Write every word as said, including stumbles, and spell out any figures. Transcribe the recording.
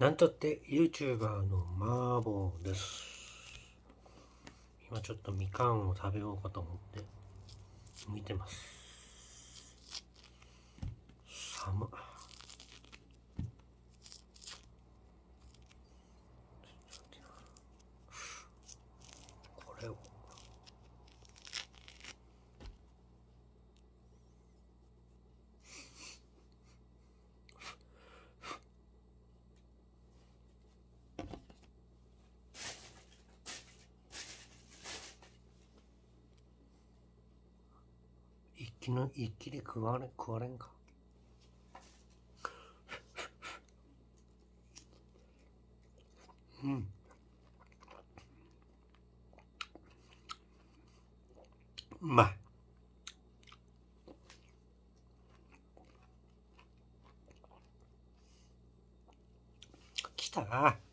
なんとって YouTuber のマーボーです。今ちょっとみかんを食べようかと思って見てます。寒っ。これを一気の一気で食われ食われんか。うん。うまい。来たな。